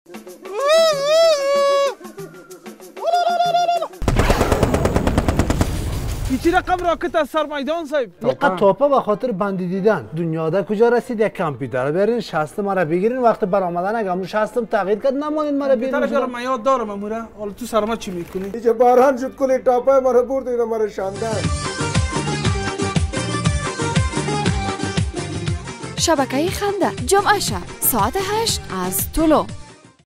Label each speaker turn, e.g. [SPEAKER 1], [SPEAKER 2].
[SPEAKER 1] چی رقم راکت از سر میدان صاحب؟
[SPEAKER 2] یک توپه به خاطر بندی دیدن دنیادا کجا رسید؟ یک کامپیوتر برین شستم مرا بگیرین وقت برآمدن اگه شستم تغییر کرد نمونین مرا بیرون.
[SPEAKER 1] بیتر من یاد دارم امورا. حالا تو سر ما چی میکنی؟
[SPEAKER 3] اینجا باران شد کلی توپه مرا برد اینا مرا شاندن.
[SPEAKER 4] شبکه خنده جمعه شب ساعت 8 از طلوع.